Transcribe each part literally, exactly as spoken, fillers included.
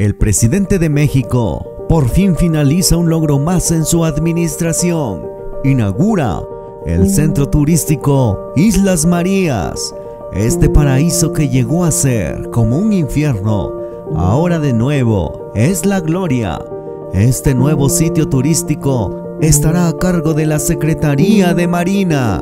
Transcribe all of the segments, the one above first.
El presidente de México por fin finaliza un logro más en su administración. Inaugura el centro turístico Islas Marías. Este paraíso que llegó a ser como un infierno, ahora de nuevo es la gloria. Este nuevo sitio turístico estará a cargo de la Secretaría de Marina.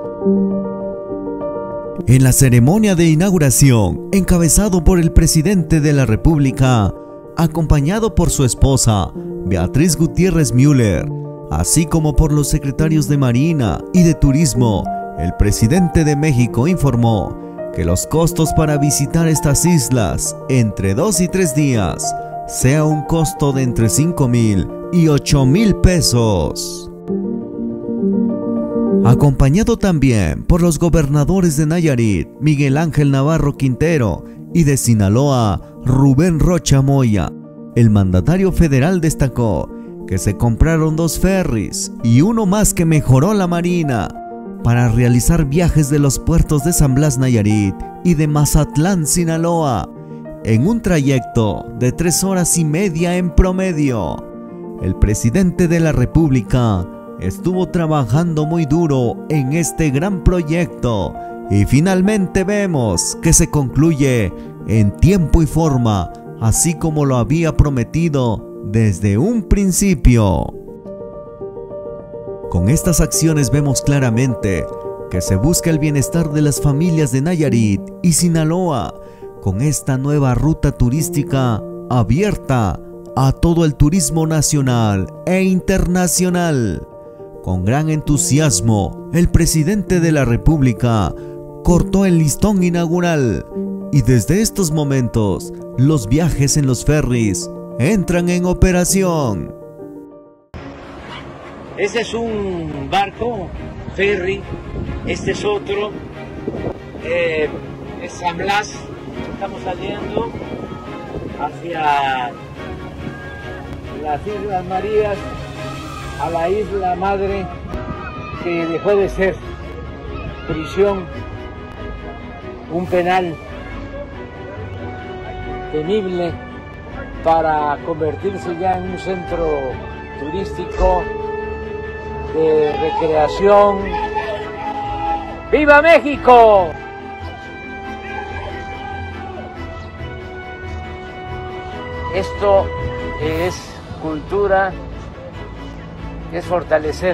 En la ceremonia de inauguración, encabezado por el presidente de la República, acompañado por su esposa, Beatriz Gutiérrez Müller, así como por los secretarios de Marina y de Turismo, el presidente de México informó que los costos para visitar estas islas entre dos y tres días sea un costo de entre cinco mil y ocho mil pesos. Acompañado también por los gobernadores de Nayarit, Miguel Ángel Navarro Quintero, y de Sinaloa, Rubén Rocha Moya, el mandatario federal destacó que se compraron dos ferries y uno más que mejoró la Marina para realizar viajes de los puertos de San Blas, Nayarit y de Mazatlán, Sinaloa, en un trayecto de tres horas y media en promedio. El presidente de la República estuvo trabajando muy duro en este gran proyecto y finalmente vemos que se concluye en tiempo y forma, así como lo había prometido desde un principio. Con estas acciones vemos claramente que se busca el bienestar de las familias de Nayarit y Sinaloa, con esta nueva ruta turística abierta a todo el turismo nacional e internacional. Con gran entusiasmo, el presidente de la República cortó el listón inaugural y desde estos momentos los viajes en los ferries entran en operación. Este es un barco, ferry, este es otro, eh, es San Blas, estamos saliendo hacia las Islas Marías, a la isla madre que dejó de ser prisión, un penal temible, para convertirse ya en un centro turístico de recreación. ¡Viva México! Esto es cultura, es fortalecer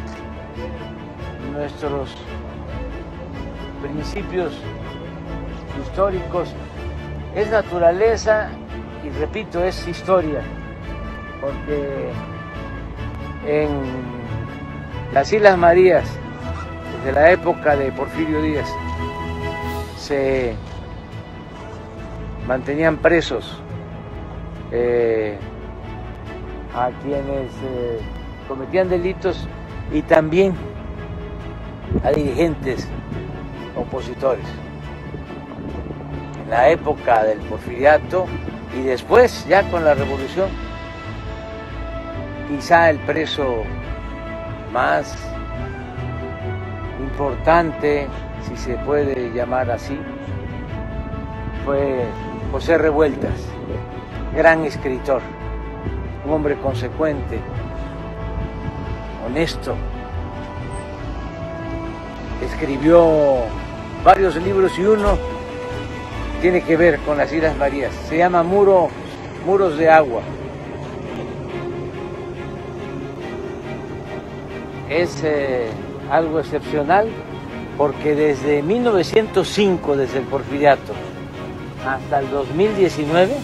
nuestros principios históricos, es naturaleza y repito, es historia, porque en las Islas Marías, desde la época de Porfirio Díaz, se mantenían presos eh, a quienes eh, cometían delitos y también a dirigentes opositores. En la época del porfiriato y después, ya con la revolución, quizá el preso más importante, si se puede llamar así, fue José Revueltas, gran escritor, un hombre consecuente, honesto. Escribió varios libros y uno tiene que ver con las Islas Marías, se llama Muro, Muros de Agua. Es eh, algo excepcional porque desde mil novecientos cinco, desde el porfiriato, hasta el dos mil diecinueve,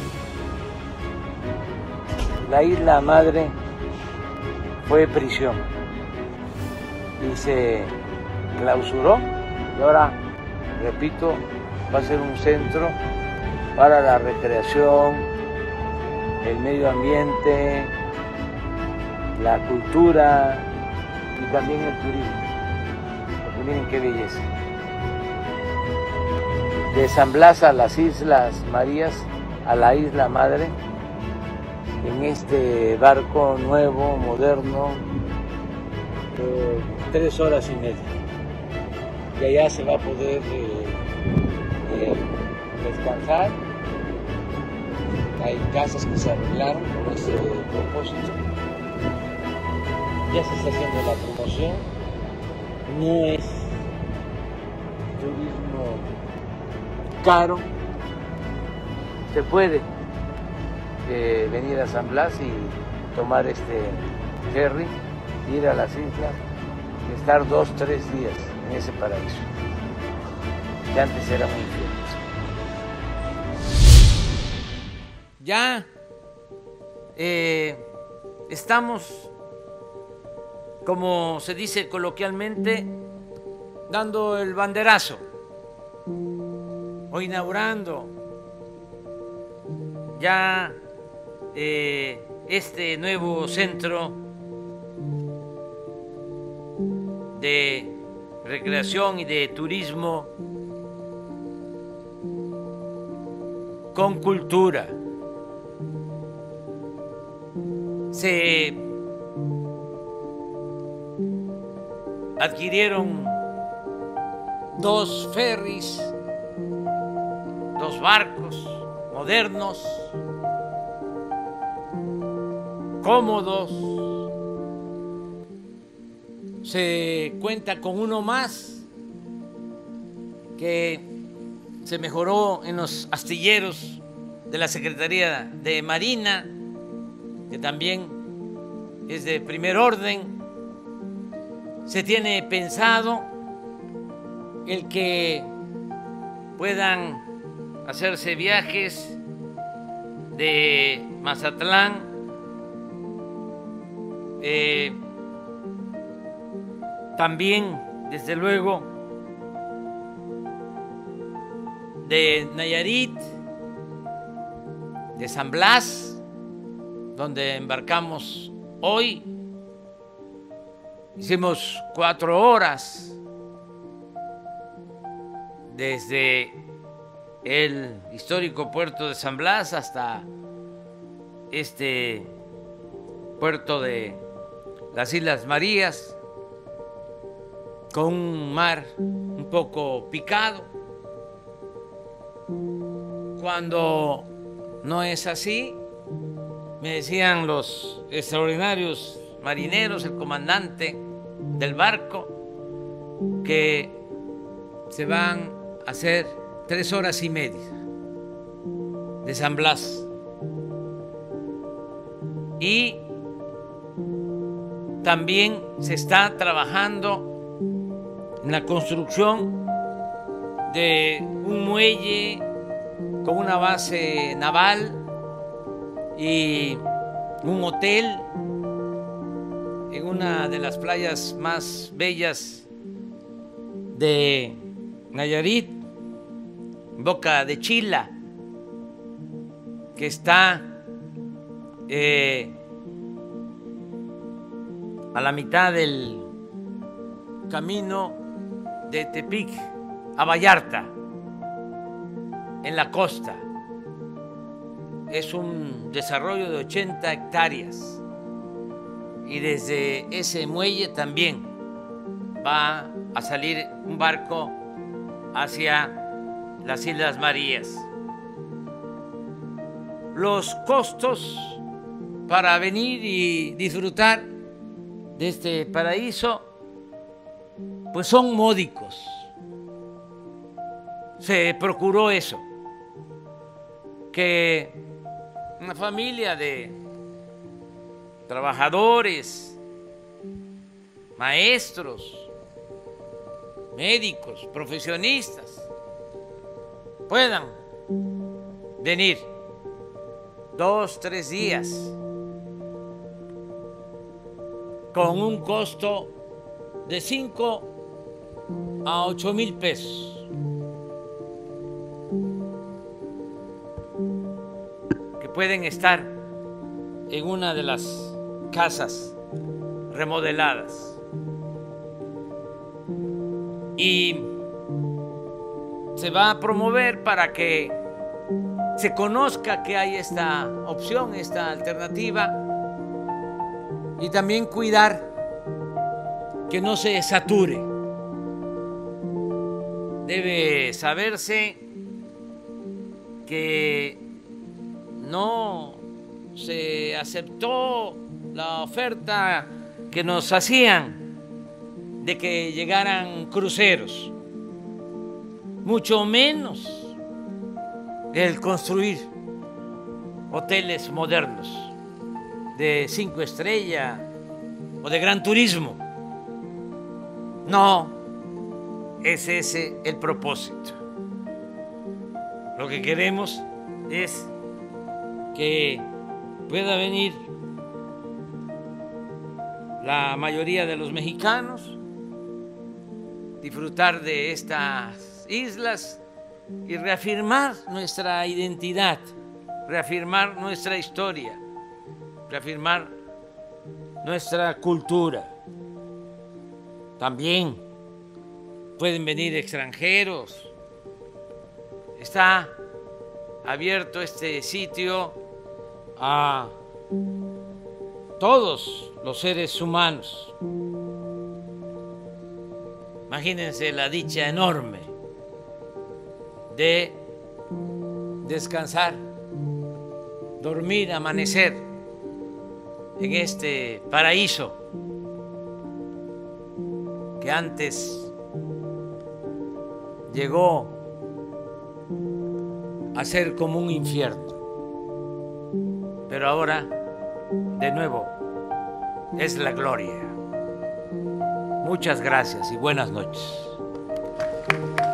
la isla madre fue prisión y se clausuró y ahora, repito, va a ser un centro para la recreación, el medio ambiente, la cultura y también el turismo. Porque miren qué belleza. De San Blas a las Islas Marías, a la isla madre, en este barco nuevo, moderno, de tres horas y media. Y allá se va a poder eh, eh, descansar, hay casas que se arreglaron con ese propósito. Ya se está haciendo la promoción. No es turismo caro. Se puede eh, venir a San Blas y tomar este ferry, ir a las islas y estar dos, tres días en ese paraíso, que antes era muy frío. Ya eh, estamos, como se dice coloquialmente, dando el banderazo o inaugurando ya eh, este nuevo centro de recreación y de turismo con cultura. Se adquirieron dos ferries, dos barcos modernos, cómodos. Se cuenta con uno más que se mejoró en los astilleros de la Secretaría de Marina, que también es de primer orden. Se tiene pensado el que puedan hacerse viajes de Mazatlán, eh, también, desde luego, de Nayarit, de San Blas, donde embarcamos hoy. Hicimos cuatro horas desde el histórico puerto de San Blas hasta este puerto de las Islas Marías, con un mar un poco picado. Cuando no es así, me decían los extraordinarios marineros, el comandante del barco, que se van a hacer tres horas y media de San Blas. Y también se está trabajando en la construcción de un muelle con una base naval y un hotel en una de las playas más bellas de Nayarit, Boca de Chila, que está eh, a la mitad del camino de Tepic a Vallarta, en la costa. Es un desarrollo de ochenta hectáreas y desde ese muelle también va a salir un barco hacia las Islas Marías. Los costos para venir y disfrutar de este paraíso pues son módicos. Se procuró eso, que una familia de trabajadores, maestros, médicos, profesionistas puedan venir dos, tres días con un costo de cinco a ocho mil pesos. Que pueden estar en una de las casas remodeladas. Y se va a promover para que se conozca que hay esta opción, esta alternativa, y también cuidar que no se sature. Debe saberse que no se aceptó la oferta que nos hacían de que llegaran cruceros, mucho menos el construir hoteles modernos de cinco estrellas o de gran turismo. No es ese el propósito. Lo que queremos es que pueda venir la mayoría de los mexicanos, disfrutar de estas islas y reafirmar nuestra identidad, reafirmar nuestra historia, reafirmar nuestra cultura. También pueden venir extranjeros. Está abierto este sitio a todos los seres humanos. Imagínense la dicha enorme de descansar, dormir, amanecer en este paraíso que antes llegó a ser como un infierno, pero ahora de nuevo es la gloria. Muchas gracias y buenas noches.